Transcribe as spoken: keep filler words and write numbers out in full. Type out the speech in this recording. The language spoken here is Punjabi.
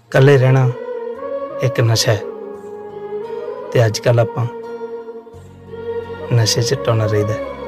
कल्ले रहना एक नशा है ते अजकल आपां नशे च टोना रहीदा है।